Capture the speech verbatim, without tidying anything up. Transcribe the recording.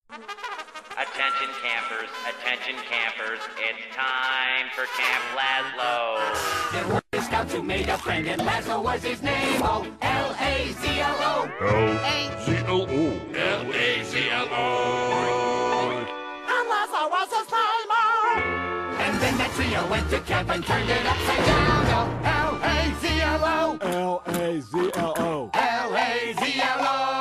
Attention campers, attention campers, it's time for Camp Lazlo. There were the scouts who made a friend, and Lazlo was his name. Oh, L A Z L O. L A Z L O. L A Z L O. And Lazlo was his name. Oh. And then that trio went to camp and turned it upside down. Oh, L A Z L O. L A Z L O. L A Z L O.